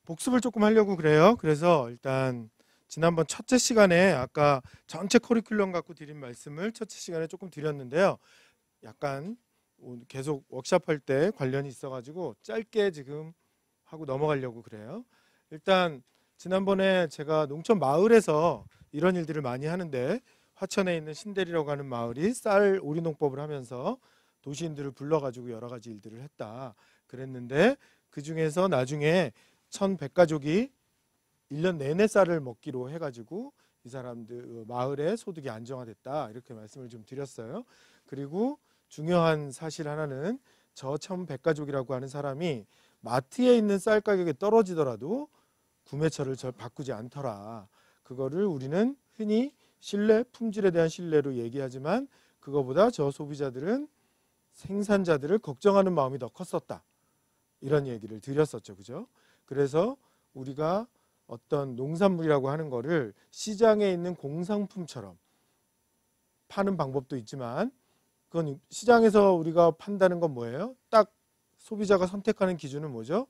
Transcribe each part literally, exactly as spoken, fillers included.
복습을 조금 하려고 그래요. 그래서 일단 지난번 첫째 시간에 아까 전체 커리큘럼 갖고 드린 말씀을 첫째 시간에 조금 드렸는데요. 약간 계속 워크숍할 때 관련이 있어가지고 짧게 지금 하고 넘어가려고 그래요. 일단 지난번에 제가 농촌 마을에서 이런 일들을 많이 하는데, 화천에 있는 신대리라고 하는 마을이 쌀 오리 농법을 하면서 도시인들을 불러가지고 여러 가지 일들을 했다 그랬는데, 그 중에서 나중에 천백 가족이 일 년 내내 쌀을 먹기로 해가지고 이 사람들 마을의 소득이 안정화됐다, 이렇게 말씀을 좀 드렸어요. 그리고 중요한 사실 하나는 저 천백 가족이라고 하는 사람이 마트에 있는 쌀 가격이 떨어지더라도 구매처를 절 바꾸지 않더라. 그거를 우리는 흔히 신뢰, 품질에 대한 신뢰로 얘기하지만, 그거보다 저 소비자들은 생산자들을 걱정하는 마음이 더 컸었다, 이런 얘기를 드렸었죠. 그죠? 그래서 우리가 어떤 농산물이라고 하는 거를 시장에 있는 공산품처럼 파는 방법도 있지만, 그건 시장에서 우리가 판다는 건 뭐예요? 딱 소비자가 선택하는 기준은 뭐죠?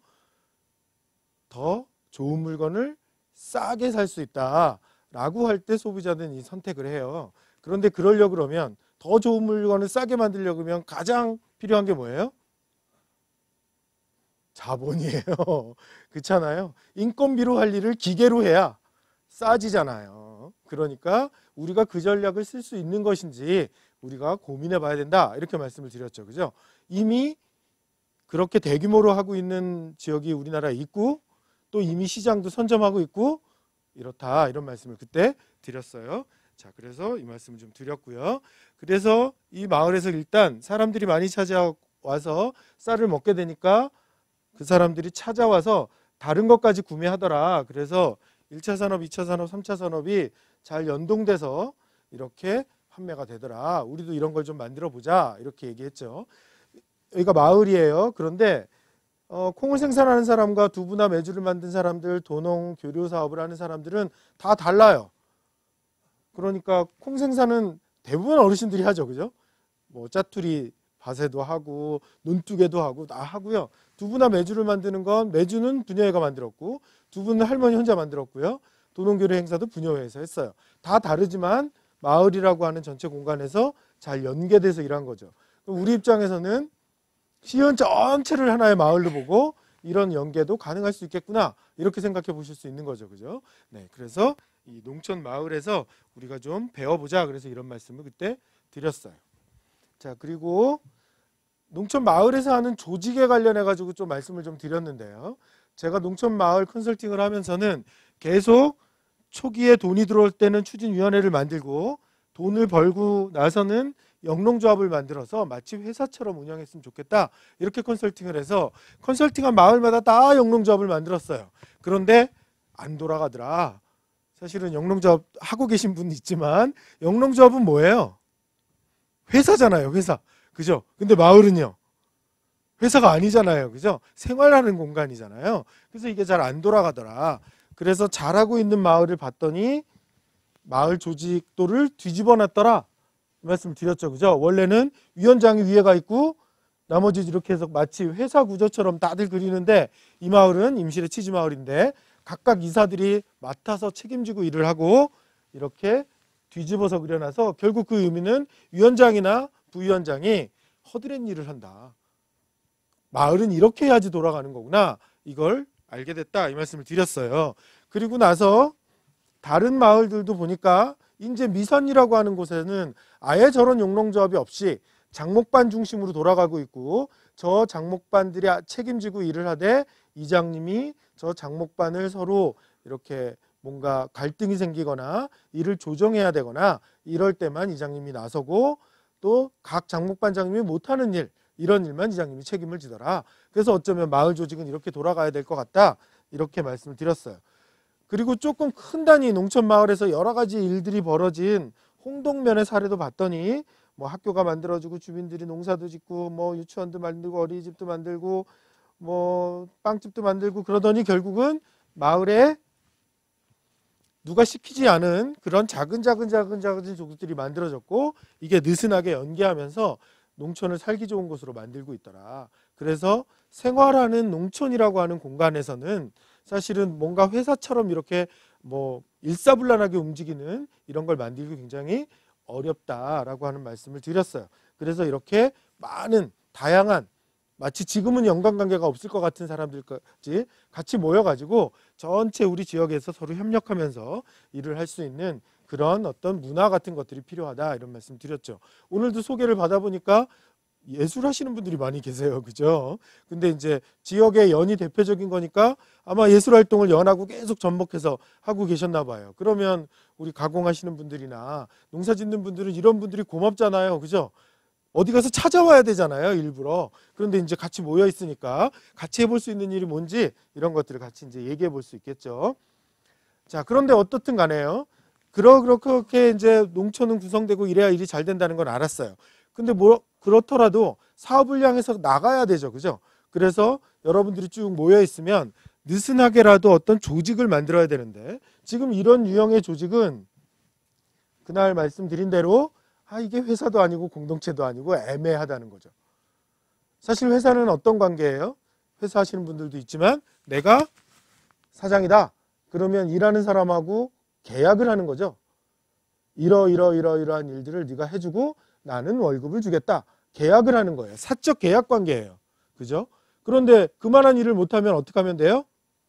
더 좋은 물건을 싸게 살 수 있다 라고 할 때 소비자들은 이 선택을 해요. 그런데 그러려고 그러면, 더 좋은 물건을 싸게 만들려고 하면 가장 필요한 게 뭐예요? 자본이에요. 그렇잖아요. 인건비로 할 일을 기계로 해야 싸지잖아요. 그러니까 우리가 그 전략을 쓸 수 있는 것인지 우리가 고민해 봐야 된다, 이렇게 말씀을 드렸죠. 그죠? 이미 그렇게 대규모로 하고 있는 지역이 우리나라에 있고, 또 이미 시장도 선점하고 있고 이렇다, 이런 말씀을 그때 드렸어요. 자, 그래서 이 말씀을 좀 드렸고요. 그래서 이 마을에서 일단 사람들이 많이 찾아와서 쌀을 먹게 되니까 그 사람들이 찾아와서 다른 것까지 구매하더라. 그래서 일 차 산업, 이 차 산업, 삼 차 산업이 잘 연동돼서 이렇게 판매가 되더라. 우리도 이런 걸 좀 만들어 보자, 이렇게 얘기했죠. 여기가 마을이에요. 그런데 어, 콩을 생산하는 사람과 두부나 메주를 만든 사람들, 도농, 교류 사업을 하는 사람들은 다 달라요. 그러니까 콩 생산은 대부분 어르신들이 하죠. 그죠? 뭐 짜투리 밭에도 하고 논두개도 하고 다 하고요. 두부나 메주를 만드는 건 메주는 부녀회가 만들었고, 두부는 할머니 혼자 만들었고요. 도농교류 행사도 부녀회에서 했어요. 다 다르지만 마을이라고 하는 전체 공간에서 잘 연계돼서 일한 거죠. 우리 입장에서는 시연 전체를 하나의 마을로 보고 이런 연계도 가능할 수 있겠구나, 이렇게 생각해 보실 수 있는 거죠. 그죠? 네, 그래서 이 농촌 마을에서 우리가 좀 배워보자, 그래서 이런 말씀을 그때 드렸어요. 자, 그리고 농촌 마을에서 하는 조직에 관련해 가지고 좀 말씀을 좀 드렸는데요. 제가 농촌 마을 컨설팅을 하면서는 계속 초기에 돈이 들어올 때는 추진위원회를 만들고, 돈을 벌고 나서는 영농조합을 만들어서 마치 회사처럼 운영했으면 좋겠다, 이렇게 컨설팅을 해서 컨설팅한 마을마다 다 영농조합을 만들었어요. 그런데 안 돌아가더라. 사실은 영농조합 하고 계신 분 있지만, 영농조합은 뭐예요? 회사잖아요. 회사. 그죠? 근데 마을은요, 회사가 아니잖아요. 그죠? 생활하는 공간이잖아요. 그래서 이게 잘 안 돌아가더라. 그래서 잘하고 있는 마을을 봤더니 마을 조직도를 뒤집어 놨더라, 말씀 드렸죠. 그죠? 원래는 위원장이 위에가 있고 나머지 이렇게 해서 마치 회사 구조처럼 다들 그리는데, 이 마을은 임실의 치지 마을인데 각각 이사들이 맡아서 책임지고 일을 하고 이렇게 뒤집어서 그려놔서, 결국 그 의미는 위원장이나 부위원장이 허드렛 일을 한다. 마을은 이렇게 해야지 돌아가는 거구나, 이걸 알게 됐다, 이 말씀을 드렸어요. 그리고 나서 다른 마을들도 보니까 이제 미선이라고 하는 곳에는 아예 저런 영농조합이 없이 장목반 중심으로 돌아가고 있고, 저 장목반들이 책임지고 일을 하되 이장님이 저 장목반을 서로 이렇게 뭔가 갈등이 생기거나 일을 조정해야 되거나 이럴 때만 이장님이 나서고, 또 각 장목반장님이 못하는 일, 이런 일만 이장님이 책임을 지더라. 그래서 어쩌면 마을 조직은 이렇게 돌아가야 될 것 같다, 이렇게 말씀을 드렸어요. 그리고 조금 큰 단위 농촌 마을에서 여러 가지 일들이 벌어진 홍동면의 사례도 봤더니, 뭐 학교가 만들어지고 주민들이 농사도 짓고 뭐 유치원도 만들고 어린이집도 만들고 뭐 빵집도 만들고 그러더니 결국은 마을에 누가 시키지 않은 그런 작은 작은 작은 작은 조직들이 만들어졌고, 이게 느슨하게 연계하면서 농촌을 살기 좋은 곳으로 만들고 있더라. 그래서 생활하는 농촌이라고 하는 공간에서는 사실은 뭔가 회사처럼 이렇게 뭐 일사불란하게 움직이는 이런 걸 만들기 굉장히 어렵다라고 하는 말씀을 드렸어요. 그래서 이렇게 많은 다양한 마치 지금은 연관관계가 없을 것 같은 사람들까지 같이 모여가지고 전체 우리 지역에서 서로 협력하면서 일을 할 수 있는 그런 어떤 문화 같은 것들이 필요하다 이런 말씀 드렸죠. 오늘도 소개를 받아보니까 예술 하시는 분들이 많이 계세요. 그죠? 근데 이제 지역의 연이 대표적인 거니까 아마 예술 활동을 연하고 계속 접목해서 하고 계셨나 봐요. 그러면 우리 가공하시는 분들이나 농사 짓는 분들은 이런 분들이 고맙잖아요. 그죠? 어디 가서 찾아와야 되잖아요. 일부러. 그런데 이제 같이 모여 있으니까 같이 해볼 수 있는 일이 뭔지 이런 것들을 같이 이제 얘기해 볼 수 있겠죠. 자, 그런데 어떻든 간에요. 그러, 그렇게 이제 농촌은 구성되고 이래야 일이 잘 된다는 건 알았어요. 근데 뭐, 그렇더라도 사업을 향해서 나가야 되죠. 그죠? 그래서 여러분들이 쭉 모여 있으면 느슨하게라도 어떤 조직을 만들어야 되는데 지금 이런 유형의 조직은 그날 말씀드린 대로 아, 이게 회사도 아니고 공동체도 아니고 애매하다는 거죠. 사실 회사는 어떤 관계예요? 회사 하시는 분들도 있지만 내가 사장이다. 그러면 일하는 사람하고 계약을 하는 거죠. 이러이러 이러이러한 일들을 네가 해주고 나는 월급을 주겠다. 계약을 하는 거예요. 사적 계약 관계예요. 그죠? 그런데 그만한 일을 못하면 어떻게 하면 돼요?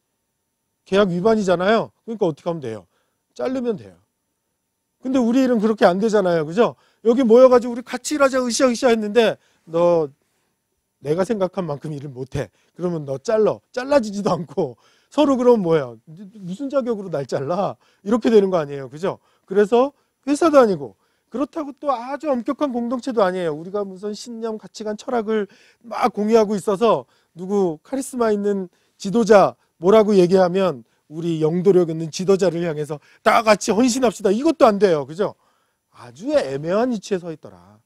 계약 위반이잖아요. 그러니까 어떻게 하면 돼요? 자르면 돼요. 근데 우리 일은 그렇게 안 되잖아요. 그죠? 여기 모여가지고 우리 같이 일하자 으쌰으쌰 했는데 너 내가 생각한 만큼 일을 못해. 그러면 너 잘라. 잘라지지도 않고 서로 그러면 뭐야? 무슨 자격으로 날 잘라? 이렇게 되는 거 아니에요. 그죠? 그래서 회사도 아니고 그렇다고 또 아주 엄격한 공동체도 아니에요. 우리가 무슨 신념, 가치관, 철학을 막 공유하고 있어서 누구 카리스마 있는 지도자 뭐라고 얘기하면 우리 영도력 있는 지도자를 향해서 다 같이 헌신합시다. 이것도 안 돼요. 그죠? 아주 애매한 위치에 서 있더라.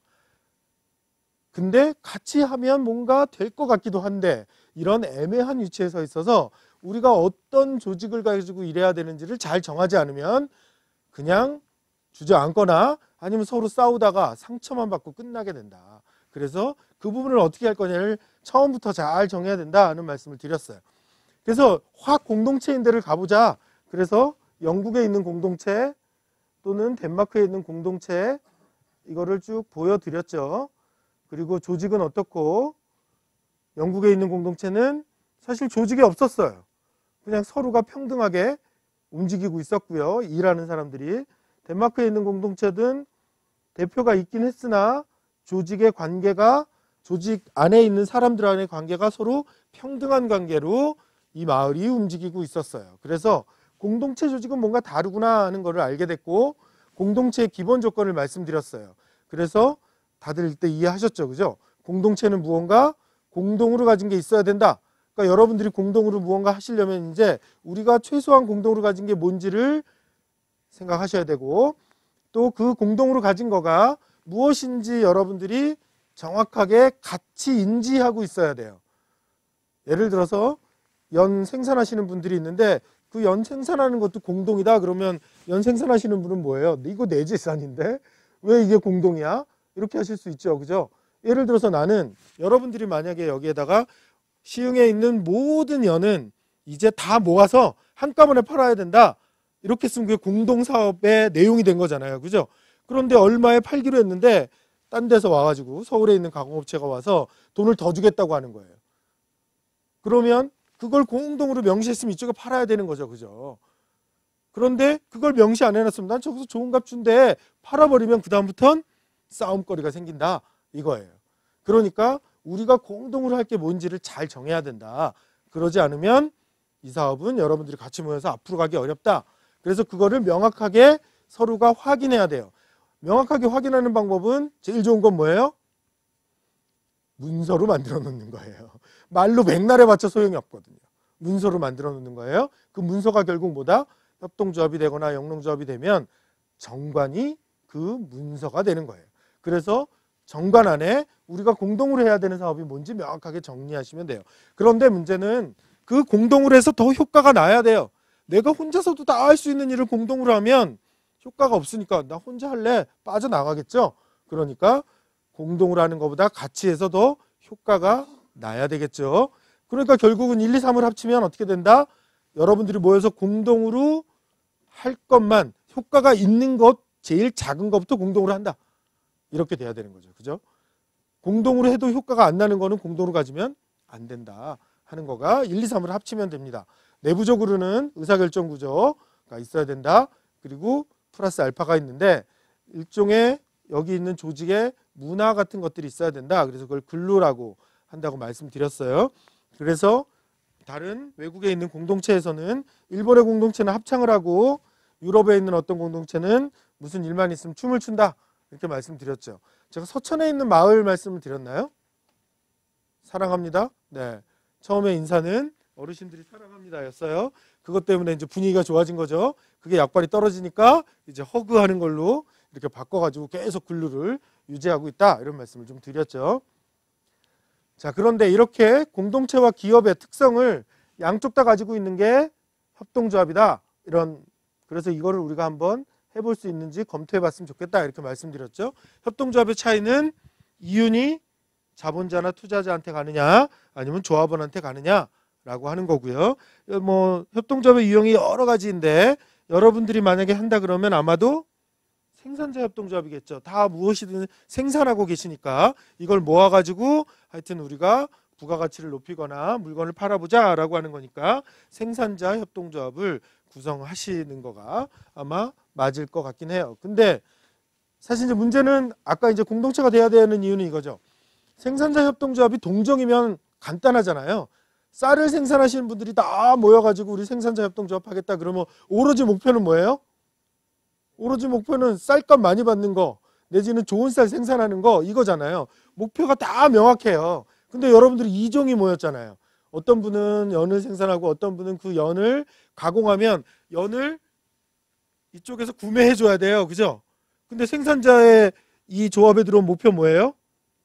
근데 같이 하면 뭔가 될 것 같기도 한데 이런 애매한 위치에 서 있어서 우리가 어떤 조직을 가지고 일해야 되는지를 잘 정하지 않으면 그냥 주저앉거나 아니면 서로 싸우다가 상처만 받고 끝나게 된다. 그래서 그 부분을 어떻게 할 거냐를 처음부터 잘 정해야 된다 하는 말씀을 드렸어요. 그래서 화학 공동체인 데를 가보자. 그래서 영국에 있는 공동체 또는 덴마크에 있는 공동체 이거를 쭉 보여드렸죠. 그리고 조직은 어떻고 영국에 있는 공동체는 사실 조직이 없었어요. 그냥 서로가 평등하게 움직이고 있었고요. 일하는 사람들이. 덴마크에 있는 공동체든 대표가 있긴 했으나 조직의 관계가 조직 안에 있는 사람들 안의 관계가 서로 평등한 관계로 이 마을이 움직이고 있었어요. 그래서 공동체 조직은 뭔가 다르구나 하는 것을 알게 됐고 공동체의 기본 조건을 말씀드렸어요. 그래서 다들 이때 이해하셨죠? 그죠? 공동체는 무언가 공동으로 가진 게 있어야 된다. 그러니까 여러분들이 공동으로 무언가 하시려면 이제 우리가 최소한 공동으로 가진 게 뭔지를 생각하셔야 되고 또 그 공동으로 가진 거가 무엇인지 여러분들이 정확하게 같이 인지하고 있어야 돼요. 예를 들어서 연 생산하시는 분들이 있는데 그 연 생산하는 것도 공동이다. 그러면 연 생산하시는 분은 뭐예요? 이거 내 재산인데 왜 이게 공동이야? 이렇게 하실 수 있죠. 그죠? 예를 들어서 나는 여러분들이 만약에 여기에다가 시흥에 있는 모든 연은 이제 다 모아서 한꺼번에 팔아야 된다. 이렇게 쓰면 그게 공동사업의 내용이 된 거잖아요. 그죠? 그런데 얼마에 팔기로 했는데 딴 데서 와가지고 서울에 있는 가공업체가 와서 돈을 더 주겠다고 하는 거예요. 그러면 그걸 공동으로 명시했으면 이쪽에 팔아야 되는 거죠. 그죠? 그런데 그걸 명시 안 해놨으면 난 저기서 좋은 값 준대 팔아버리면 그 다음부터는 싸움거리가 생긴다. 이거예요. 그러니까 우리가 공동으로 할 게 뭔지를 잘 정해야 된다. 그러지 않으면 이 사업은 여러분들이 같이 모여서 앞으로 가기 어렵다. 그래서 그거를 명확하게 서로가 확인해야 돼요. 명확하게 확인하는 방법은 제일 좋은 건 뭐예요? 문서로 만들어 놓는 거예요. 말로 맥날에 맞춰 소용이 없거든요. 문서로 만들어 놓는 거예요. 그 문서가 결국 뭐다? 협동조합이 되거나 영농조합이 되면 정관이 그 문서가 되는 거예요. 그래서 정관 안에 우리가 공동으로 해야 되는 사업이 뭔지 명확하게 정리하시면 돼요. 그런데 문제는 그 공동으로 해서 더 효과가 나야 돼요. 내가 혼자서도 다 할 수 있는 일을 공동으로 하면 효과가 없으니까 나 혼자 할래 빠져나가겠죠. 그러니까 공동으로 하는 것보다 같이 해서 더 효과가 나야 되겠죠. 그러니까 결국은 일, 이, 삼을 합치면 어떻게 된다? 여러분들이 모여서 공동으로 할 것만, 효과가 있는 것, 제일 작은 것부터 공동으로 한다. 이렇게 돼야 되는 거죠. 그죠? 공동으로 해도 효과가 안 나는 거는 공동으로 가지면 안 된다 하는 거가 일, 이, 삼을 합치면 됩니다. 내부적으로는 의사결정 구조가 있어야 된다. 그리고 플러스 알파가 있는데 일종의 여기 있는 조직의 문화 같은 것들이 있어야 된다. 그래서 그걸 근루라고 한다고 말씀드렸어요. 그래서 다른 외국에 있는 공동체에서는 일본의 공동체는 합창을 하고 유럽에 있는 어떤 공동체는 무슨 일만 있으면 춤을 춘다. 이렇게 말씀드렸죠. 제가 서천에 있는 마을 말씀을 드렸나요? 사랑합니다. 네. 처음에 인사는 어르신들이 사랑합니다 였어요. 그것 때문에 이제 분위기가 좋아진 거죠. 그게 약발이 떨어지니까 이제 허그하는 걸로 이렇게 바꿔가지고 계속 근루를 유지하고 있다. 이런 말씀을 좀 드렸죠. 자, 그런데 이렇게 공동체와 기업의 특성을 양쪽 다 가지고 있는 게 협동조합이다. 이런, 그래서 이거를 우리가 한번 해볼 수 있는지 검토해 봤으면 좋겠다. 이렇게 말씀드렸죠. 협동조합의 차이는 이윤이 자본자나 투자자한테 가느냐 아니면 조합원한테 가느냐 라고 하는 거고요. 뭐 협동조합의 유형이 여러 가지인데 여러분들이 만약에 한다 그러면 아마도 생산자 협동조합이겠죠. 다 무엇이든 생산하고 계시니까 이걸 모아가지고 하여튼 우리가 부가가치를 높이거나 물건을 팔아보자 라고 하는 거니까 생산자 협동조합을 구성하시는 거가 아마 맞을 것 같긴 해요. 근데 사실 이제 문제는 아까 이제 공동체가 돼야 되는 이유는 이거죠. 생산자 협동조합이 동정이면 간단하잖아요. 쌀을 생산하시는 분들이 다 모여가지고 우리 생산자 협동조합 하겠다 그러면 오로지 목표는 뭐예요? 오로지 목표는 쌀값 많이 받는 거 내지는 좋은 쌀 생산하는 거 이거잖아요. 목표가 다 명확해요. 근데 여러분들이 이종이 모였잖아요. 어떤 분은 연을 생산하고 어떤 분은 그 연을 가공하면 연을 이쪽에서 구매해 줘야 돼요. 그죠? 근데 생산자의 이 조합에 들어온 목표 뭐예요?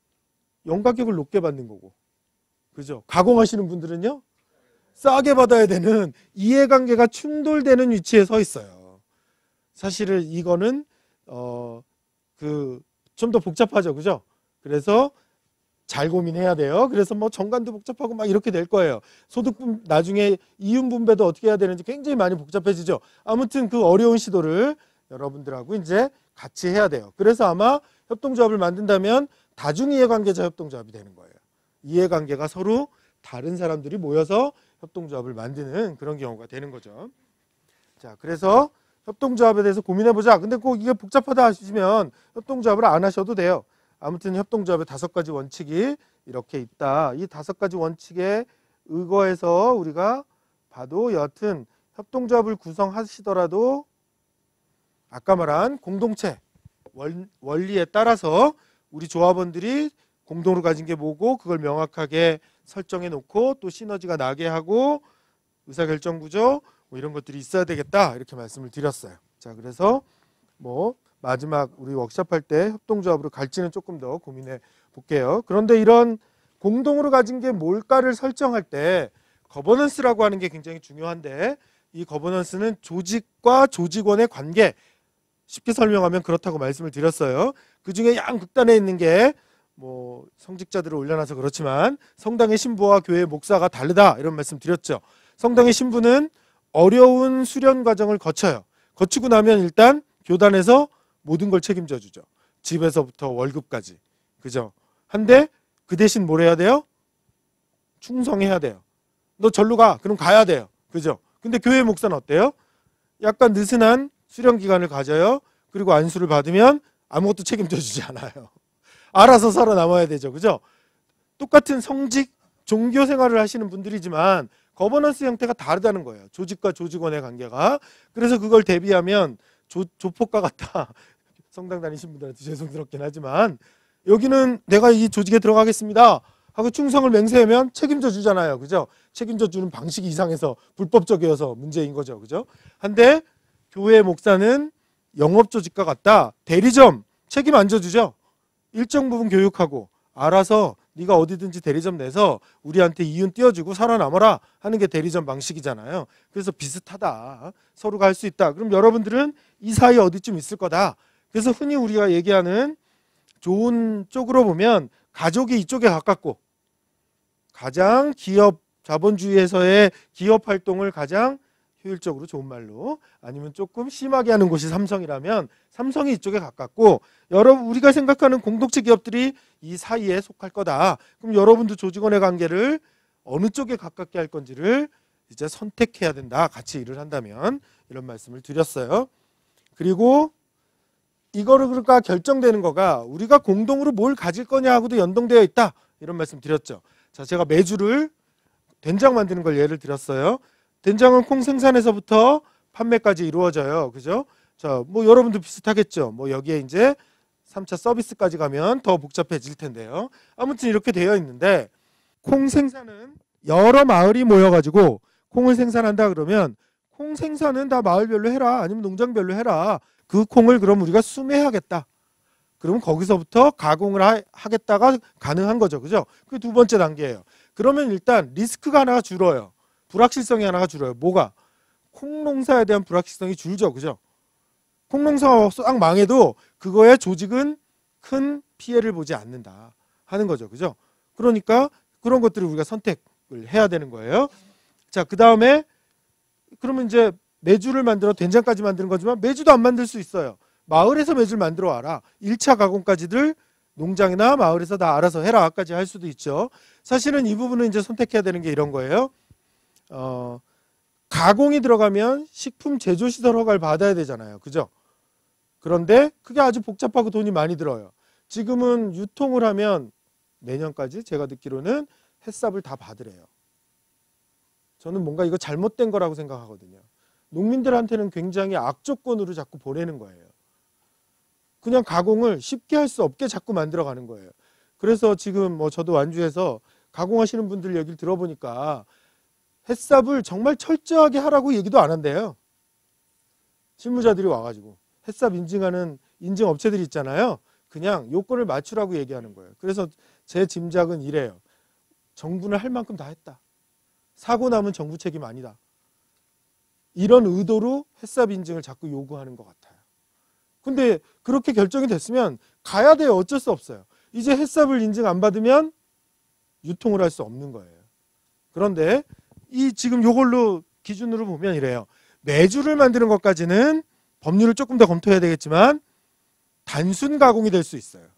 연 가격을 높게 받는 거고. 그죠? 가공하시는 분들은요. 싸게 받아야 되는 이해관계가 충돌되는 위치에 서 있어요. 사실은 이거는 어 그 좀 더 복잡하죠. 그죠? 그래서 잘 고민해야 돼요. 그래서 뭐 정관도 복잡하고 막 이렇게 될 거예요. 소득분 나중에 이윤 분배도 어떻게 해야 되는지 굉장히 많이 복잡해지죠. 아무튼 그 어려운 시도를 여러분들하고 이제 같이 해야 돼요. 그래서 아마 협동조합을 만든다면 다중이해관계자 협동조합이 되는 거예요. 이해관계가 서로 다른 사람들이 모여서 협동조합을 만드는 그런 경우가 되는 거죠. 자, 그래서 협동조합에 대해서 고민해보자. 근데 꼭 이게 복잡하다 하시면 협동조합을 안 하셔도 돼요. 아무튼 협동조합의 다섯 가지 원칙이 이렇게 있다. 이 다섯 가지 원칙에 의거해서 우리가 봐도 여하튼 협동조합을 구성하시더라도 아까 말한 공동체 원리에 따라서 우리 조합원들이 공동으로 가진 게 뭐고 그걸 명확하게 설정해 놓고 또 시너지가 나게 하고 의사결정 구조 뭐 이런 것들이 있어야 되겠다 이렇게 말씀을 드렸어요. 자, 그래서 뭐 마지막 우리 워크숍 할 때 협동조합으로 갈지는 조금 더 고민해 볼게요. 그런데 이런 공동으로 가진 게 뭘까를 설정할 때 거버넌스라고 하는 게 굉장히 중요한데 이 거버넌스는 조직과 조직원의 관계 쉽게 설명하면 그렇다고 말씀을 드렸어요. 그 중에 양극단에 있는 게 뭐 성직자들을 올려놔서 그렇지만 성당의 신부와 교회 목사가 다르다 이런 말씀 드렸죠. 성당의 신부는 어려운 수련 과정을 거쳐요. 거치고 나면 일단 교단에서 모든 걸 책임져 주죠. 집에서부터 월급까지. 그죠? 한데 그 대신 뭘 해야 돼요? 충성해야 돼요. 너 절로 가. 그럼 가야 돼요. 그죠? 근데 교회 목사는 어때요? 약간 느슨한 수련 기간을 가져요. 그리고 안수를 받으면 아무것도 책임져 주지 않아요. 알아서 살아남아야 되죠. 그죠? 똑같은 성직, 종교 생활을 하시는 분들이지만 거버넌스 형태가 다르다는 거예요. 조직과 조직원의 관계가. 그래서 그걸 대비하면 조, 조폭과 같다. 성당 다니신 분들한테 죄송스럽긴 하지만 여기는 내가 이 조직에 들어가겠습니다 하고 충성을 맹세하면 책임져 주잖아요. 그죠? 책임져 주는 방식이 이상해서 불법적이어서 문제인 거죠. 그죠? 한데 교회 목사는 영업조직과 같다. 대리점 책임 안 져주죠. 일정 부분 교육하고 알아서 네가 어디든지 대리점 내서 우리한테 이윤 띄워주고 살아남아라 하는 게 대리점 방식이잖아요. 그래서 비슷하다. 서로가 할 수 있다. 그럼 여러분들은 이 사이 어디쯤 있을 거다. 그래서 흔히 우리가 얘기하는 좋은 쪽으로 보면 가족이 이쪽에 가깝고 가장 기업 자본주의에서의 기업 활동을 가장 효율적으로 좋은 말로, 아니면 조금 심하게 하는 곳이 삼성이라면 삼성이 이쪽에 가깝고, 여러분 우리가 생각하는 공동체 기업들이 이 사이에 속할 거다. 그럼 여러분도 조직원의 관계를 어느 쪽에 가깝게 할 건지를 이제 선택해야 된다. 같이 일을 한다면, 이런 말씀을 드렸어요. 그리고 이거를 그러니까 결정되는 거가 우리가 공동으로 뭘 가질 거냐 하고도 연동되어 있다. 이런 말씀 드렸죠. 자, 제가 메주를 된장 만드는 걸 예를 들었어요. 된장은 콩 생산에서부터 판매까지 이루어져요. 그죠? 자, 뭐 여러분도 비슷하겠죠. 뭐 여기에 이제 삼 차 서비스까지 가면 더 복잡해질 텐데요. 아무튼 이렇게 되어 있는데, 콩 생산은 여러 마을이 모여가지고 콩을 생산한다 그러면 콩 생산은 다 마을별로 해라, 아니면 농장별로 해라. 그 콩을 그럼 우리가 수매하겠다. 그러면 거기서부터 가공을 하, 하겠다가 가능한 거죠. 그죠? 그게 두 번째 단계예요. 그러면 일단 리스크가 하나가 줄어요. 불확실성이 하나가 줄어요. 뭐가? 콩 농사에 대한 불확실성이 줄죠. 그죠? 콩 농사가 싹 망해도 그거의 조직은 큰 피해를 보지 않는다 하는 거죠. 그죠? 그러니까 그런 것들을 우리가 선택을 해야 되는 거예요. 자, 그 다음에 그러면 이제 메주를 만들어 된장까지 만드는 거지만 메주도 안 만들 수 있어요. 마을에서 메주를 만들어 와라. 일 차 가공까지들 농장이나 마을에서 다 알아서 해라까지 할 수도 있죠. 사실은 이 부분은 이제 선택해야 되는 게 이런 거예요. 어, 가공이 들어가면 식품 제조시설 허가를 받아야 되잖아요. 그죠? 그런데 그게 아주 복잡하고 돈이 많이 들어요. 지금은 유통을 하면 내년까지 제가 듣기로는 햇삽을 다 받으래요. 저는 뭔가 이거 잘못된 거라고 생각하거든요. 농민들한테는 굉장히 악조건으로 자꾸 보내는 거예요. 그냥 가공을 쉽게 할 수 없게 자꾸 만들어가는 거예요. 그래서 지금 뭐 저도 완주에서 가공하시는 분들 얘기를 들어보니까 햇삽을 정말 철저하게 하라고 얘기도 안 한대요. 실무자들이 와가지고 햇삽 인증하는 인증 업체들이 있잖아요. 그냥 요건을 맞추라고 얘기하는 거예요. 그래서 제 짐작은 이래요. 정부는 할 만큼 다 했다. 사고 나면 정부 책임 아니다. 이런 의도로 햇삽 인증을 자꾸 요구하는 것 같아요. 근데 그렇게 결정이 됐으면 가야 돼요. 어쩔 수 없어요. 이제 햇삽을 인증 안 받으면 유통을 할 수 없는 거예요. 그런데 이 지금 요걸로 기준으로 보면 이래요. 메주를 만드는 것까지는 법률을 조금 더 검토해야 되겠지만 단순 가공이 될 수 있어요.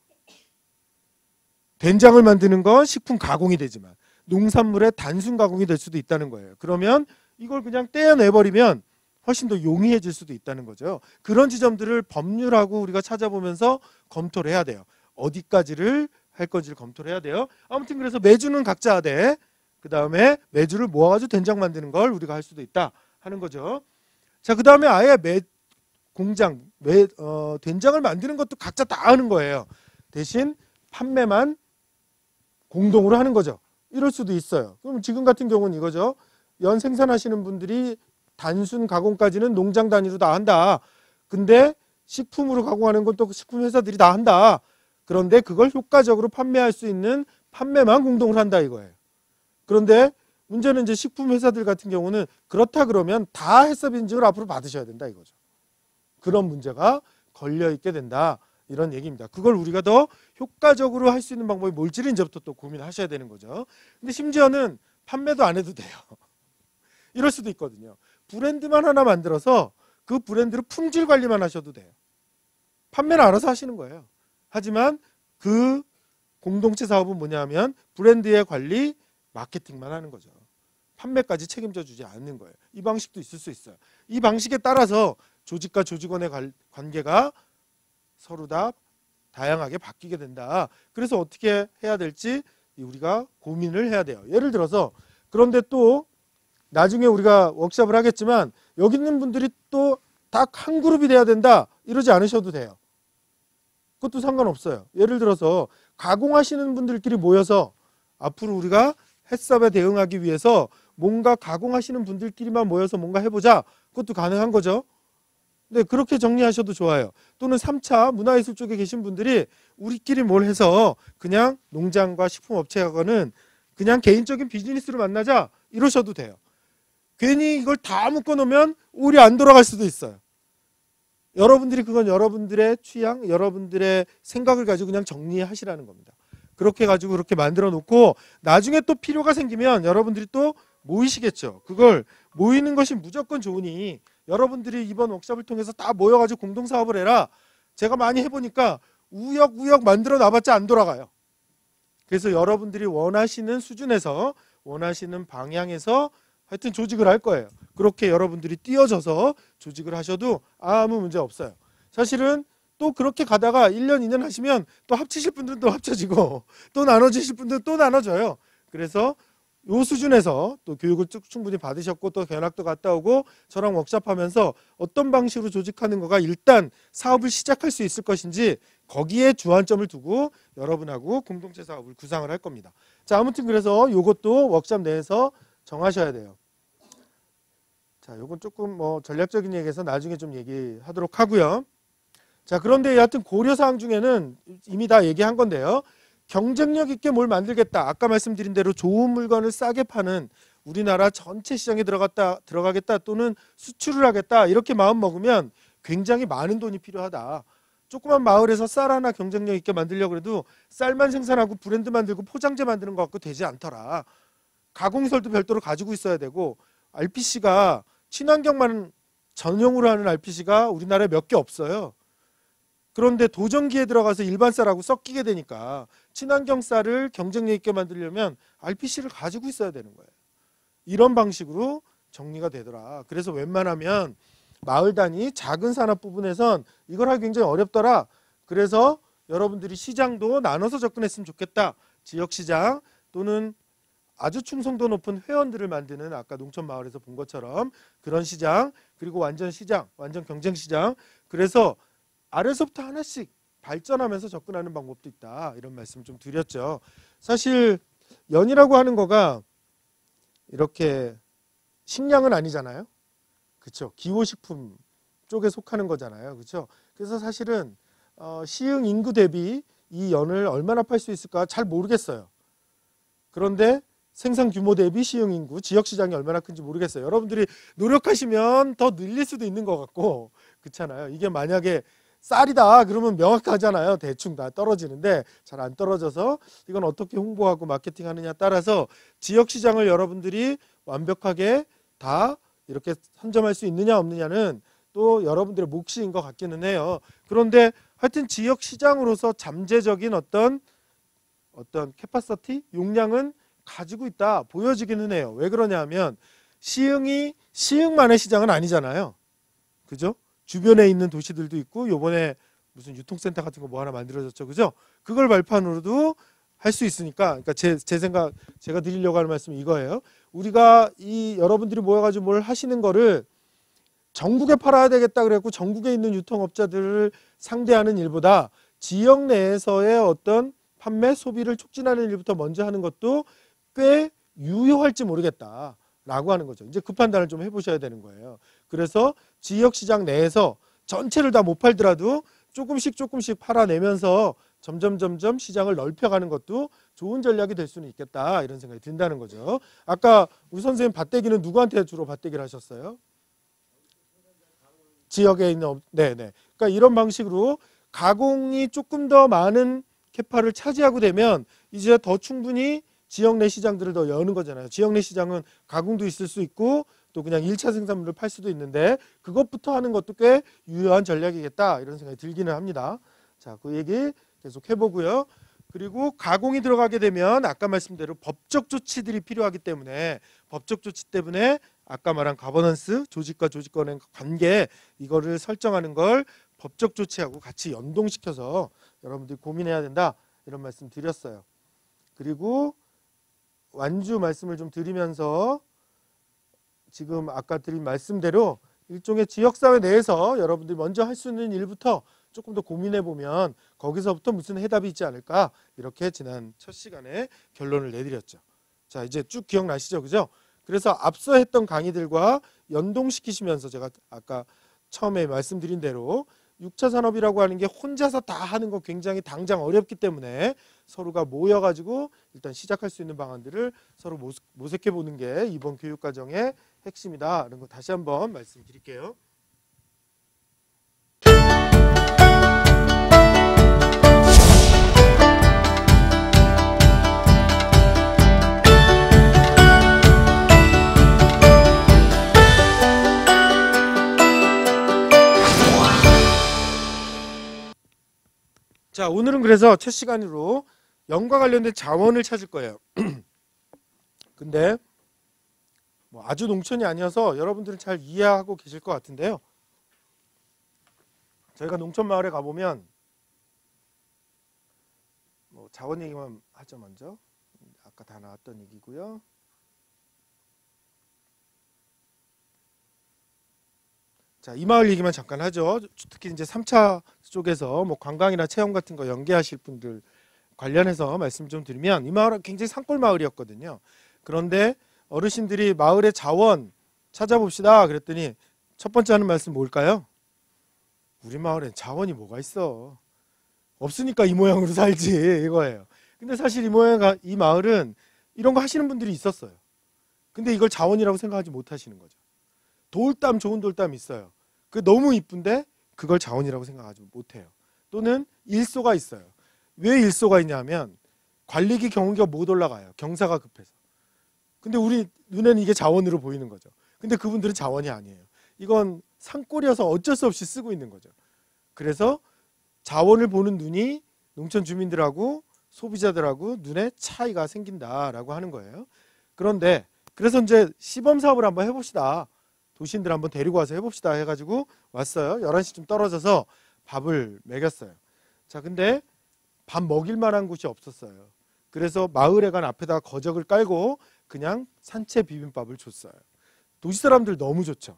된장을 만드는 건 식품 가공이 되지만 농산물의 단순 가공이 될 수도 있다는 거예요. 그러면 이걸 그냥 떼어내버리면 훨씬 더 용이해질 수도 있다는 거죠. 그런 지점들을 법률하고 우리가 찾아보면서 검토를 해야 돼요. 어디까지를 할 건지를 검토를 해야 돼요. 아무튼 그래서 메주는 각자 하되 그 다음에 메주를 모아가지고 된장 만드는 걸 우리가 할 수도 있다 하는 거죠. 자, 그 다음에 아예 매, 공장, 매, 어, 된장을 만드는 것도 각자 다 하는 거예요. 대신 판매만 공동으로 하는 거죠. 이럴 수도 있어요. 그럼 지금 같은 경우는 이거죠. 연 생산하시는 분들이 단순 가공까지는 농장 단위로 다 한다. 근데 식품으로 가공하는 건 또 식품 회사들이 다 한다. 그런데 그걸 효과적으로 판매할 수 있는 판매만 공동으로 한다 이거예요. 그런데 문제는 이제 식품 회사들 같은 경우는 그렇다 그러면 다 햇삽 인증을 앞으로 받으셔야 된다 이거죠. 그런 문제가 걸려 있게 된다. 이런 얘기입니다. 그걸 우리가 더 효과적으로 할 수 있는 방법이 뭘지를 이제부터 또 고민하셔야 되는 거죠. 근데 심지어는 판매도 안 해도 돼요. 이럴 수도 있거든요. 브랜드만 하나 만들어서 그 브랜드를 품질 관리만 하셔도 돼요. 판매는 알아서 하시는 거예요. 하지만 그 공동체 사업은 뭐냐면 브랜드의 관리, 마케팅만 하는 거죠. 판매까지 책임져 주지 않는 거예요. 이 방식도 있을 수 있어요. 이 방식에 따라서 조직과 조직원의 관계가 서로 다 다양하게 바뀌게 된다. 그래서 어떻게 해야 될지 우리가 고민을 해야 돼요. 예를 들어서 그런데 또 나중에 우리가 워크숍을 하겠지만 여기 있는 분들이 또 딱 한 그룹이 돼야 된다 이러지 않으셔도 돼요. 그것도 상관없어요. 예를 들어서 가공하시는 분들끼리 모여서 앞으로 우리가 햇삽에 대응하기 위해서 뭔가 가공하시는 분들끼리만 모여서 뭔가 해보자. 그것도 가능한 거죠. 네, 그렇게 정리하셔도 좋아요. 또는 삼 차 문화예술 쪽에 계신 분들이 우리끼리 뭘 해서 그냥 농장과 식품업체하고는 그냥 개인적인 비즈니스로 만나자 이러셔도 돼요. 괜히 이걸 다 묶어놓으면 우리 안 돌아갈 수도 있어요. 여러분들이 그건 여러분들의 취향, 여러분들의 생각을 가지고 그냥 정리하시라는 겁니다. 그렇게 가지고 그렇게 만들어 놓고 나중에 또 필요가 생기면 여러분들이 또 모이시겠죠. 그걸 모이는 것이 무조건 좋으니 여러분들이 이번 워크숍을 통해서 다 모여가지고 공동사업을 해라. 제가 많이 해보니까 우역우역 만들어 놔봤자 안 돌아가요. 그래서 여러분들이 원하시는 수준에서 원하시는 방향에서 하여튼 조직을 할 거예요. 그렇게 여러분들이 띄어져서 조직을 하셔도 아무 문제 없어요. 사실은 또 그렇게 가다가 일 년, 이 년 하시면 또 합치실 분들은 또 합쳐지고 또 나눠지실 분들은 또 나눠져요. 그래서 요 수준에서 또 교육을 충분히 받으셨고 또 견학도 갔다 오고 저랑 워크숍하면서 어떤 방식으로 조직하는 거가 일단 사업을 시작할 수 있을 것인지 거기에 주안점을 두고 여러분하고 공동체 사업을 구상을 할 겁니다. 자, 아무튼 그래서 요것도 워크숍 내에서 정하셔야 돼요. 자, 요건 조금 뭐 전략적인 얘기해서 나중에 좀 얘기하도록 하고요. 자, 그런데 여하튼 고려사항 중에는 이미 다 얘기한 건데요. 경쟁력 있게 뭘 만들겠다. 아까 말씀드린 대로 좋은 물건을 싸게 파는 우리나라 전체 시장에 들어갔다, 들어가겠다 또는 수출을 하겠다. 이렇게 마음 먹으면 굉장히 많은 돈이 필요하다. 조그만 마을에서 쌀 하나 경쟁력 있게 만들려고 해도 쌀만 생산하고 브랜드 만들고 포장재 만드는 것 같고 되지 않더라. 가공설도 별도로 가지고 있어야 되고 알피씨가 친환경만 전용으로 하는 알피씨가 우리나라에 몇 개 없어요. 그런데 도전기에 들어가서 일반 쌀하고 섞이게 되니까 친환경 쌀을 경쟁력 있게 만들려면 알피씨를 가지고 있어야 되는 거예요. 이런 방식으로 정리가 되더라. 그래서 웬만하면 마을 단위 작은 산업 부분에선 이걸 하기 굉장히 어렵더라. 그래서 여러분들이 시장도 나눠서 접근했으면 좋겠다. 지역시장 또는 아주 충성도 높은 회원들을 만드는 아까 농촌마을에서 본 것처럼 그런 시장, 그리고 완전 시장, 완전 경쟁시장. 그래서 아래서부터 하나씩 발전하면서 접근하는 방법도 있다. 이런 말씀 좀 드렸죠. 사실 연이라고 하는 거가 이렇게 식량은 아니잖아요. 그렇죠. 기호식품 쪽에 속하는 거잖아요. 그렇죠. 그래서 사실은 어, 시흥 인구 대비 이 연을 얼마나 팔 수 있을까 잘 모르겠어요. 그런데 생산 규모 대비 시흥 인구, 지역 시장이 얼마나 큰지 모르겠어요. 여러분들이 노력하시면 더 늘릴 수도 있는 것 같고 그렇잖아요. 이게 만약에 쌀이다 그러면 명확하잖아요. 대충 다 떨어지는데 잘 안 떨어져서 이건 어떻게 홍보하고 마케팅하느냐 따라서 지역 시장을 여러분들이 완벽하게 다 이렇게 선점할 수 있느냐 없느냐는 또 여러분들의 몫인 것 같기는 해요. 그런데 하여튼 지역 시장으로서 잠재적인 어떤 어떤 캐파시티 용량은 가지고 있다 보여지기는 해요. 왜 그러냐면 시흥이 시흥만의 시장은 아니잖아요. 그죠? 주변에 있는 도시들도 있고 요번에 무슨 유통센터 같은 거 뭐 하나 만들어졌죠. 그죠? 그걸 발판으로도 할 수 있으니까 그러니까 제, 제 생각 제가 드리려고 하는 말씀은 이거예요. 우리가 이 여러분들이 모여가지고 뭘 하시는 거를 전국에 팔아야 되겠다 그래갖고 전국에 있는 유통업자들을 상대하는 일보다 지역 내에서의 어떤 판매 소비를 촉진하는 일부터 먼저 하는 것도 꽤 유효할지 모르겠다 라고 하는 거죠. 이제 그 판단을 좀 해보셔야 되는 거예요. 그래서 지역시장 내에서 전체를 다 못 팔더라도 조금씩 조금씩 팔아내면서 점점 점점 시장을 넓혀가는 것도 좋은 전략이 될 수는 있겠다 이런 생각이 든다는 거죠. 아까 우리 선생님 밭대기는 누구한테 주로 밭대기를 하셨어요? 지역에 있는 네네. 그러니까 이런 방식으로 가공이 조금 더 많은 캐파를 차지하고 되면 이제 더 충분히 지역 내 시장들을 더 여는 거잖아요. 지역 내 시장은 가공도 있을 수 있고 또 그냥 일 차 생산물을 팔 수도 있는데 그것부터 하는 것도 꽤 유효한 전략이겠다 이런 생각이 들기는 합니다. 자, 그 얘기 계속 해보고요. 그리고 가공이 들어가게 되면 아까 말씀대로 법적 조치들이 필요하기 때문에 법적 조치 때문에 아까 말한 가버넌스, 조직과 조직 간의 관계 이거를 설정하는 걸 법적 조치하고 같이 연동시켜서 여러분들이 고민해야 된다 이런 말씀 드렸어요. 그리고 완주 말씀을 좀 드리면서 지금 아까 드린 말씀대로 일종의 지역사회 내에서 여러분들이 먼저 할 수 있는 일부터 조금 더 고민해 보면 거기서부터 무슨 해답이 있지 않을까 이렇게 지난 첫 시간에 결론을 내드렸죠. 자, 이제 쭉 기억나시죠? 그죠? 그래서 앞서 했던 강의들과 연동시키시면서 제가 아까 처음에 말씀드린 대로 육 차 산업이라고 하는 게 혼자서 다 하는 거 굉장히 당장 어렵기 때문에 서로가 모여가지고 일단 시작할 수 있는 방안들을 서로 모색해 보는 게 이번 교육과정의 핵심이다. 이런 거 다시 한번 말씀드릴게요. 자, 오늘은 그래서 첫 시간으로 연과 관련된 자원을 찾을 거예요. 근데 뭐 아주 농촌이 아니어서 여러분들은 잘 이해하고 계실 것 같은데요. 저희가 농촌 마을에 가보면 뭐 자원 얘기만 하죠. 먼저 아까 다 나왔던 얘기고요. 자, 이 마을 얘기만 잠깐 하죠. 특히 이제 삼 차 쪽에서 뭐 관광이나 체험 같은 거 연계하실 분들 관련해서 말씀 좀 드리면, 이 마을은 굉장히 산골 마을이었거든요. 그런데 어르신들이 마을의 자원 찾아봅시다 그랬더니 첫 번째 하는 말씀 뭘까요? 우리 마을엔 자원이 뭐가 있어? 없으니까 이 모양으로 살지, 이거예요. 근데 사실 이 모양, 이 마을은 이런 거 하시는 분들이 있었어요. 근데 이걸 자원이라고 생각하지 못하시는 거죠. 돌담, 좋은 돌담이 있어요. 그 너무 이쁜데 그걸 자원이라고 생각하지 못해요. 또는 일소가 있어요. 왜 일소가 있냐면 관리기 경운기가 못 올라가요. 경사가 급해서. 근데 우리 눈에는 이게 자원으로 보이는 거죠. 근데 그분들은 자원이 아니에요. 이건 산골이어서 어쩔 수 없이 쓰고 있는 거죠. 그래서 자원을 보는 눈이 농촌 주민들하고 소비자들하고 눈에 차이가 생긴다라고 하는 거예요. 그런데 그래서 이제 시범 사업을 한번 해봅시다. 도시인들 한번 데리고 와서 해봅시다 해가지고 왔어요. 열한 시쯤 떨어져서 밥을 먹였어요. 자, 근데 밥 먹일 만한 곳이 없었어요. 그래서 마을회관 앞에다가 거적을 깔고 그냥 산채 비빔밥을 줬어요. 도시 사람들 너무 좋죠.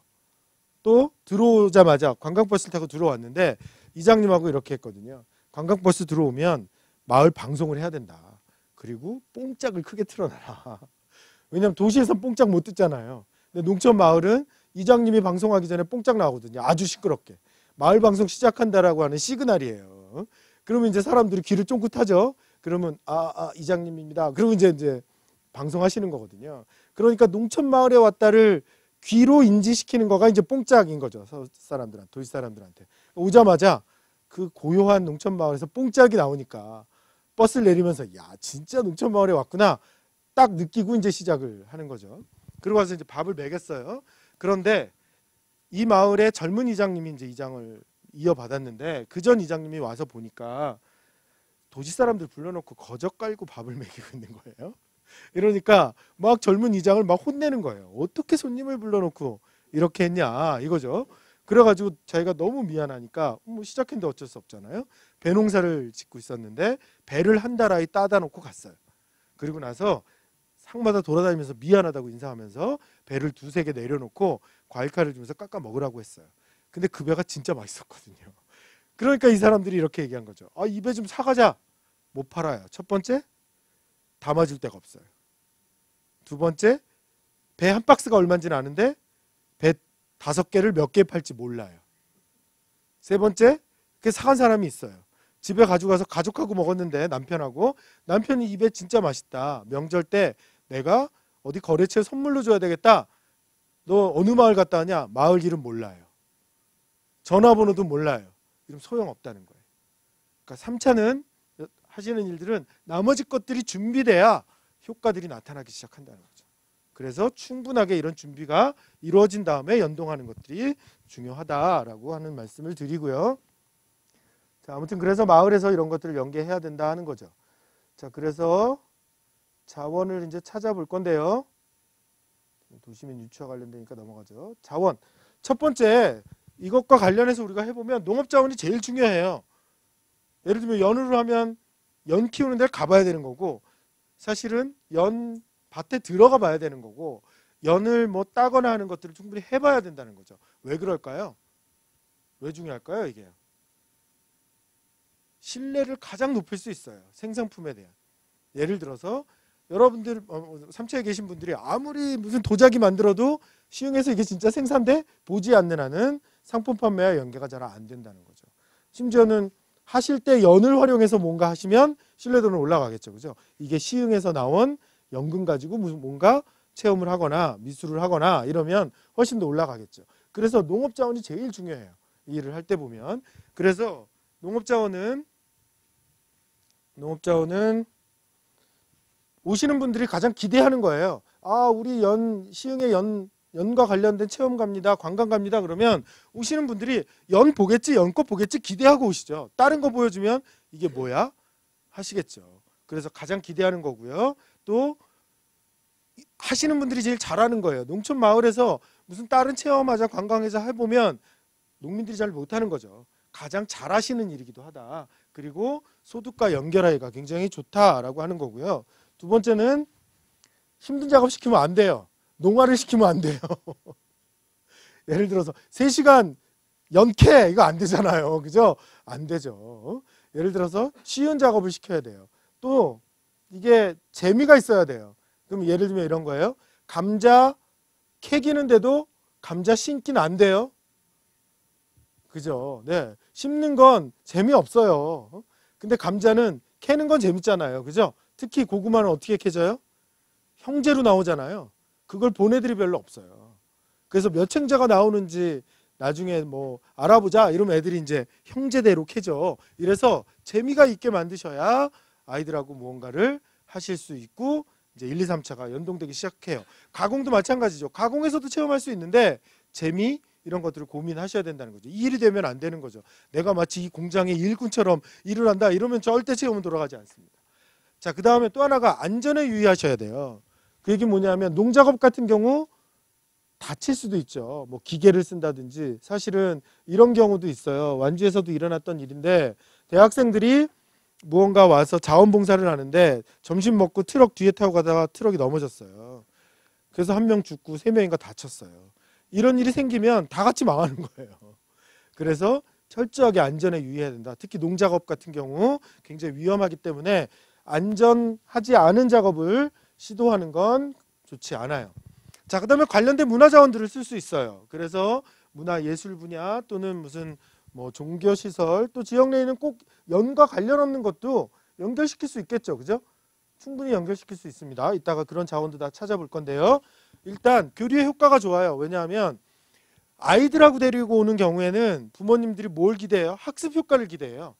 또 들어오자마자 관광버스를 타고 들어왔는데 이장님하고 이렇게 했거든요. 관광버스 들어오면 마을 방송을 해야 된다. 그리고 뽕짝을 크게 틀어놔라. 왜냐하면 도시에선 뽕짝 못 듣잖아요. 근데 농촌 마을은 이장님이 방송하기 전에 뽕짝 나오거든요. 아주 시끄럽게. 마을 방송 시작한다라고 하는 시그널이에요. 그러면 이제 사람들이 귀를 쫑긋하죠. 그러면 아, 아 이장님입니다. 그러면 이제 이제 방송하시는 거거든요. 그러니까 농촌 마을에 왔다를 귀로 인지시키는 거가 이제 뽕짝인 거죠. 사람들한테, 도시 사람들한테. 오자마자 그 고요한 농촌 마을에서 뽕짝이 나오니까 버스를 내리면서 야, 진짜 농촌 마을에 왔구나 딱 느끼고 이제 시작을 하는 거죠. 그러고 와서 이제 밥을 먹였어요. 그런데 이 마을의 젊은 이장님이 이제 이장을 이어받았는데 그 전 이장님이 와서 보니까 도시 사람들 불러놓고 거적 깔고 밥을 먹이고 있는 거예요. 이러니까 막 젊은 이장을 막 혼내는 거예요. 어떻게 손님을 불러놓고 이렇게 했냐 이거죠. 그래가지고 자기가 너무 미안하니까 뭐 시작했는데 어쩔 수 없잖아요. 배 농사를 짓고 있었는데 배를 한 다라이 따다 놓고 갔어요. 그리고 나서 상마다 돌아다니면서 미안하다고 인사하면서 배를 두세 개 내려놓고 과일칼을 주면서 깎아 먹으라고 했어요. 근데 그 배가 진짜 맛있었거든요. 그러니까 이 사람들이 이렇게 얘기한 거죠. 아, 이 배 좀 사가자. 못 팔아요. 첫 번째, 담아줄 데가 없어요. 두 번째, 배 한 박스가 얼마인지는 아는데 배 다섯 개를 몇 개 팔지 몰라요. 세 번째, 그 사간 사람이 있어요. 집에 가져가서 가족하고 먹었는데 남편하고 남편이 이 배 진짜 맛있다. 명절 때 내가 어디 거래처에 선물로 줘야 되겠다. 너 어느 마을 갔다 왔냐? 마을 이름 몰라요. 전화번호도 몰라요. 이름 소용없다는 거예요. 그러니까 삼 차는 하시는 일들은 나머지 것들이 준비돼야 효과들이 나타나기 시작한다는 거죠. 그래서 충분하게 이런 준비가 이루어진 다음에 연동하는 것들이 중요하다라고 하는 말씀을 드리고요. 자, 아무튼 그래서 마을에서 이런 것들을 연계해야 된다 하는 거죠. 자, 그래서 자원을 이제 찾아볼 건데요. 도시민 유치와 관련되니까 넘어가죠. 자원. 첫 번째, 이것과 관련해서 우리가 해보면 농업자원이 제일 중요해요. 예를 들면 연으로 하면 연 키우는 데를 가봐야 되는 거고, 사실은 연 밭에 들어가 봐야 되는 거고, 연을 뭐 따거나 하는 것들을 충분히 해봐야 된다는 거죠. 왜 그럴까요? 왜 중요할까요, 이게? 신뢰를 가장 높일 수 있어요. 생산품에 대한. 예를 들어서 여러분들 삼차에 계신 분들이 아무리 무슨 도자기 만들어도 시흥에서 이게 진짜 생산돼? 보지 않는 한은 상품 판매와 연계가 잘 안 된다는 거죠. 심지어는 하실 때 연을 활용해서 뭔가 하시면 신뢰도는 올라가겠죠. 그죠? 이게 시흥에서 나온 연근 가지고 무슨 뭔가 체험을 하거나 미술을 하거나 이러면 훨씬 더 올라가겠죠. 그래서 농업자원이 제일 중요해요. 이 일을 할 때 보면. 그래서 농업자원은 농업자원은 오시는 분들이 가장 기대하는 거예요. 아, 우리 연 시흥의 연 연과 관련된 체험 갑니다, 관광 갑니다 그러면 오시는 분들이 연 보겠지, 연꽃 보겠지 기대하고 오시죠. 다른 거 보여주면 이게 뭐야 하시겠죠. 그래서 가장 기대하는 거고요. 또 하시는 분들이 제일 잘하는 거예요. 농촌 마을에서 무슨 다른 체험하자, 관광하자 해보면 농민들이 잘 못하는 거죠. 가장 잘하시는 일이기도 하다. 그리고 소득과 연결하기가 굉장히 좋다라고 하는 거고요. 두 번째는 힘든 작업 시키면 안 돼요. 농화를 시키면 안 돼요. 예를 들어서 세 시간 연캐 이거 안 되잖아요. 그죠? 안 되죠. 예를 들어서 쉬운 작업을 시켜야 돼요. 또 이게 재미가 있어야 돼요. 그럼 예를 들면 이런 거예요. 감자 캐기는데도 감자 심기는 안 돼요. 그죠? 네. 심는 건 재미없어요. 근데 감자는 캐는 건 재밌잖아요. 그죠? 특히 고구마는 어떻게 캐져요? 형제로 나오잖아요. 그걸 본 애들이 별로 없어요. 그래서 몇 형제가 나오는지 나중에 뭐 알아보자 이러면 애들이 이제 형제대로 캐죠. 이래서 재미가 있게 만드셔야 아이들하고 무언가를 하실 수 있고 이제 일, 이, 삼 차가 연동되기 시작해요. 가공도 마찬가지죠. 가공에서도 체험할 수 있는데 재미 이런 것들을 고민하셔야 된다는 거죠. 이 일이 되면 안 되는 거죠. 내가 마치 이 공장의 일꾼처럼 일을 한다 이러면 절대 체험은 돌아가지 않습니다. 자, 그 다음에 또 하나가 안전에 유의하셔야 돼요. 그 얘기 뭐냐면 농작업 같은 경우 다칠 수도 있죠. 뭐 기계를 쓴다든지. 사실은 이런 경우도 있어요. 완주에서도 일어났던 일인데 대학생들이 무언가 와서 자원봉사를 하는데 점심 먹고 트럭 뒤에 타고 가다가 트럭이 넘어졌어요. 그래서 한 명 죽고 세 명인가 다쳤어요. 이런 일이 생기면 다 같이 망하는 거예요. 그래서 철저하게 안전에 유의해야 된다. 특히 농작업 같은 경우 굉장히 위험하기 때문에 안전하지 않은 작업을 시도하는 건 좋지 않아요. 자, 그 다음에 관련된 문화자원들을 쓸 수 있어요. 그래서 문화예술 분야 또는 무슨 뭐 종교시설 또 지역 내에는 꼭 연과 관련 없는 것도 연결시킬 수 있겠죠. 그죠? 충분히 연결시킬 수 있습니다. 이따가 그런 자원도 다 찾아볼 건데요. 일단 교류의 효과가 좋아요. 왜냐하면 아이들하고 데리고 오는 경우에는 부모님들이 뭘 기대해요? 학습 효과를 기대해요.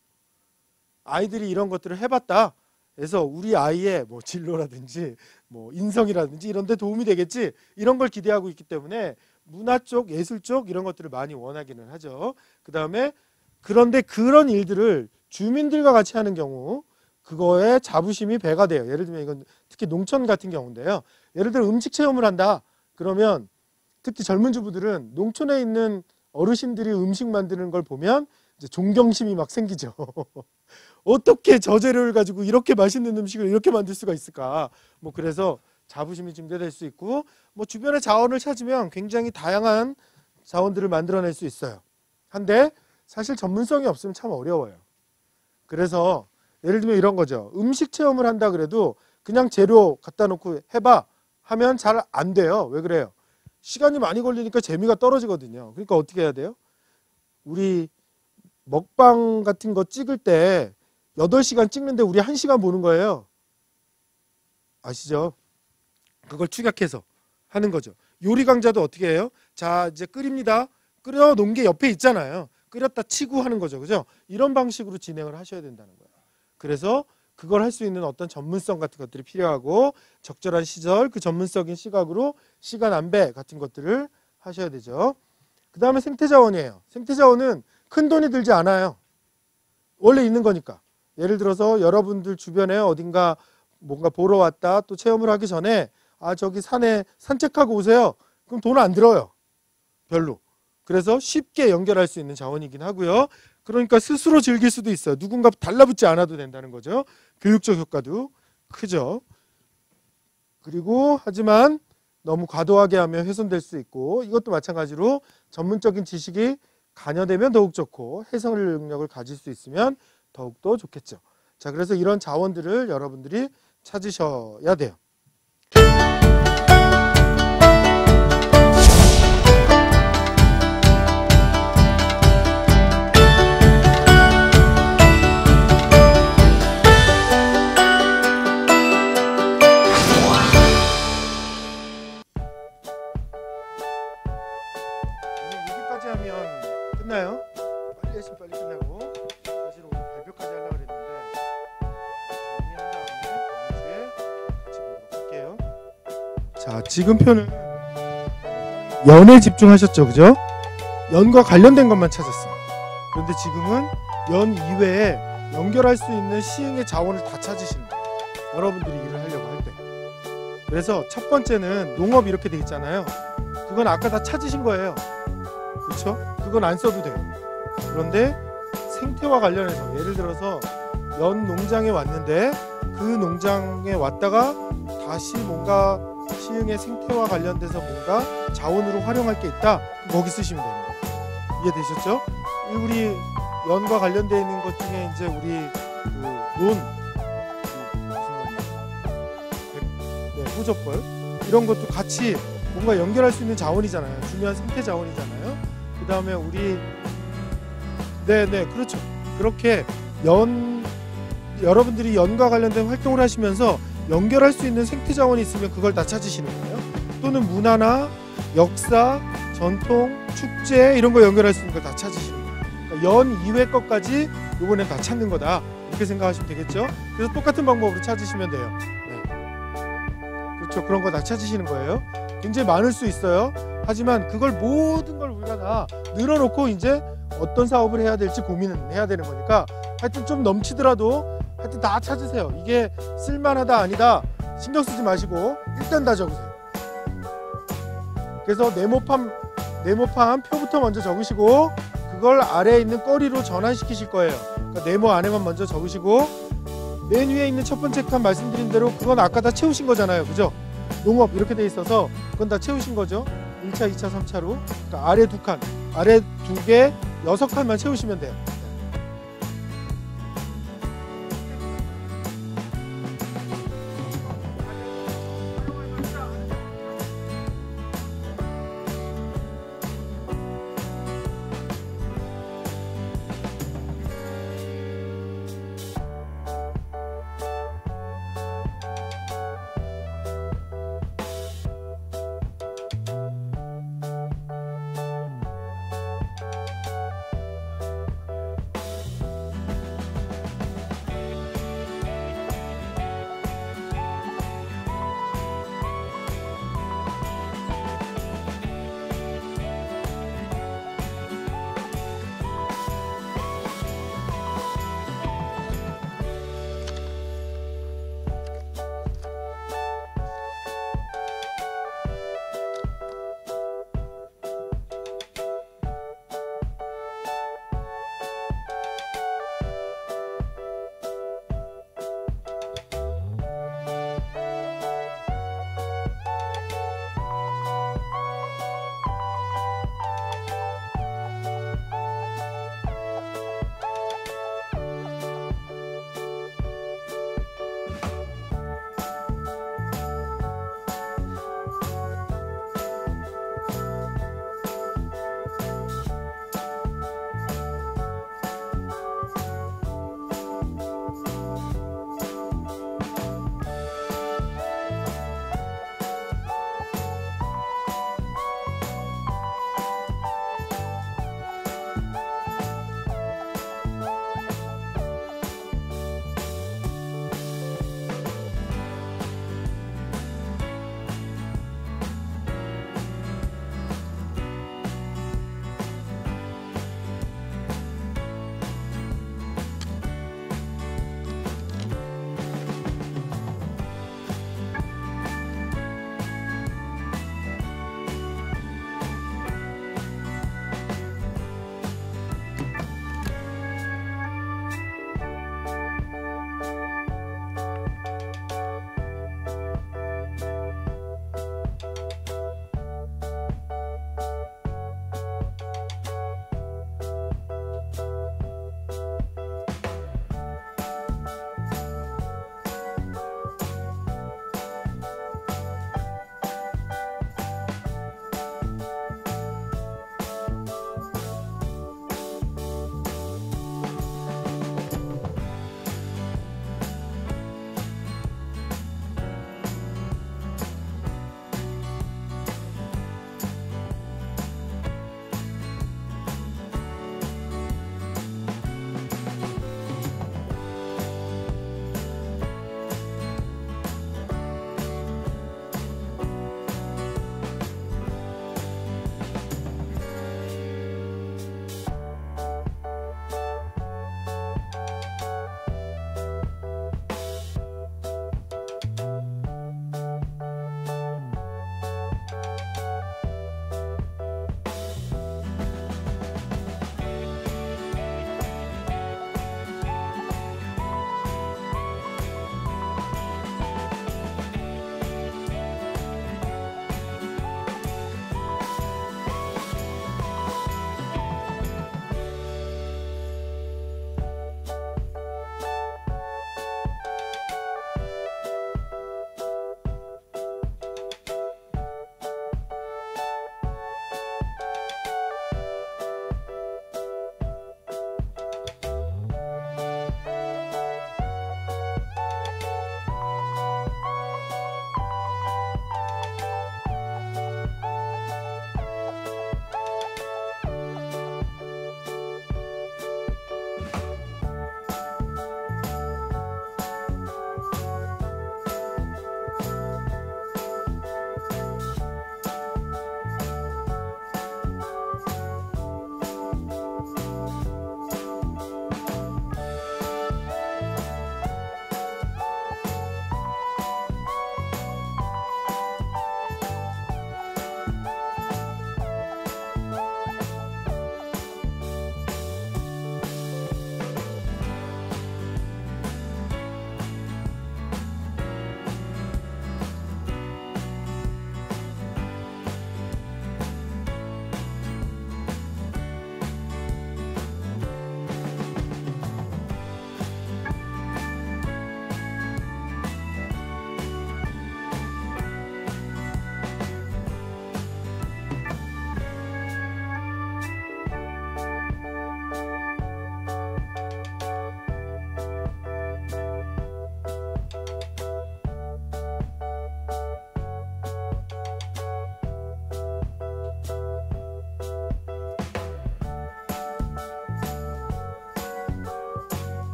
아이들이 이런 것들을 해봤다. 그래서 우리 아이의 뭐 진로라든지 뭐 인성이라든지 이런 데 도움이 되겠지. 이런 걸 기대하고 있기 때문에 문화 쪽, 예술 쪽 이런 것들을 많이 원하기는 하죠. 그 다음에 그런데 그런 일들을 주민들과 같이 하는 경우 그거에 자부심이 배가 돼요. 예를 들면 이건 특히 농촌 같은 경우인데요. 예를 들어 음식 체험을 한다. 그러면 특히 젊은 주부들은 농촌에 있는 어르신들이 음식 만드는 걸 보면 이제 존경심이 막 생기죠. 어떻게 저 재료를 가지고 이렇게 맛있는 음식을 이렇게 만들 수가 있을까? 뭐 그래서 자부심이 증대될 수 있고 뭐 주변의 자원을 찾으면 굉장히 다양한 자원들을 만들어낼 수 있어요. 한데 사실 전문성이 없으면 참 어려워요. 그래서 예를 들면 이런 거죠. 음식 체험을 한다 그래도 그냥 재료 갖다 놓고 해봐 하면 잘 안 돼요. 왜 그래요? 시간이 많이 걸리니까 재미가 떨어지거든요. 그러니까 어떻게 해야 돼요? 우리 먹방 같은 거 찍을 때 여덟 시간 찍는데 우리 한 시간 보는 거예요. 아시죠? 그걸 축약해서 하는 거죠. 요리 강좌도 어떻게 해요? 자, 이제 끓입니다. 끓여 놓은 게 옆에 있잖아요. 끓였다 치고 하는 거죠. 그죠? 이런 방식으로 진행을 하셔야 된다는 거예요. 그래서 그걸 할 수 있는 어떤 전문성 같은 것들이 필요하고 적절한 시절, 그 전문적인 시각으로 시간 안배 같은 것들을 하셔야 되죠. 그 다음에 생태자원이에요. 생태자원은 큰 돈이 들지 않아요. 원래 있는 거니까. 예를 들어서 여러분들 주변에 어딘가 뭔가 보러 왔다 또 체험을 하기 전에 아 저기 산에 산책하고 오세요. 그럼 돈 안 들어요. 별로. 그래서 쉽게 연결할 수 있는 자원이긴 하고요. 그러니까 스스로 즐길 수도 있어요. 누군가 달라붙지 않아도 된다는 거죠. 교육적 효과도 크죠. 그리고 하지만 너무 과도하게 하면 훼손될 수 있고 이것도 마찬가지로 전문적인 지식이 관여되면 더욱 좋고 해석 능력을 가질 수 있으면 더욱더 좋겠죠. 자, 그래서 이런 자원들을 여러분들이 찾으셔야 돼요. 여기까지 하면 끝나요? 빨리 했으면 빨리 끝나고 사실 오늘 발표까지 하려고 그랬는데 정리한 다음에 다음 주에 같이 보도록 할게요. 자, 지금 표는 연에 집중하셨죠, 그죠? 연과 관련된 것만 찾았어요. 그런데 지금은 연 이외에 연결할 수 있는 시흥의 자원을 다 찾으시는 거예요. 여러분들이 일을 하려고 할 때. 그래서 첫 번째는 농업 이렇게 돼 있잖아요. 그건 아까 다 찾으신 거예요. 그렇죠? 그건 안 써도 돼요. 그런데 생태와 관련해서 예를 들어서 연 농장에 왔는데 그 농장에 왔다가 다시 뭔가 시흥의 생태와 관련돼서 뭔가 자원으로 활용할 게 있다. 거기 쓰시면 됩니다. 이해되셨죠? 우리 연과 관련되어 있는 것 중에 이제 우리 그 논, 그 무슨 네, 호접벌 이런 것도 같이 뭔가 연결할 수 있는 자원이잖아요. 중요한 생태 자원이잖아요. 그 다음에 우리 네네 그렇죠. 그렇게 연 여러분들이 연과 관련된 활동을 하시면서 연결할 수 있는 생태 자원이 있으면 그걸 다 찾으시는 거예요. 또는 문화나 역사, 전통, 축제 이런 거 연결할 수 있는 걸 다 찾으시는 거예요. 그러니까 연 이외 것까지 이번엔 다 찾는 거다. 이렇게 생각하시면 되겠죠. 그래서 똑같은 방법으로 찾으시면 돼요. 네. 그렇죠. 그런 거 다 찾으시는 거예요. 굉장히 많을 수 있어요. 하지만 그걸 모든 걸 우리가 다 늘어놓고 이제 어떤 사업을 해야 될지 고민을 해야 되는 거니까 하여튼 좀 넘치더라도 하여튼 다 찾으세요. 이게 쓸만하다 아니다 신경 쓰지 마시고 일단 다 적으세요. 그래서 네모판 네모판 표부터 먼저 적으시고 그걸 아래에 있는 거리로 전환시키실 거예요. 그러니까 네모 안에만 먼저 적으시고 맨 위에 있는 첫 번째 칸 말씀드린 대로 그건 아까 다 채우신 거잖아요. 그죠? 농업 이렇게 돼 있어서 그건 다 채우신 거죠. 일 차, 이 차, 삼 차로. 그러니까 아래 두 칸, 아래 두 개, 여섯 칸만 채우시면 돼요.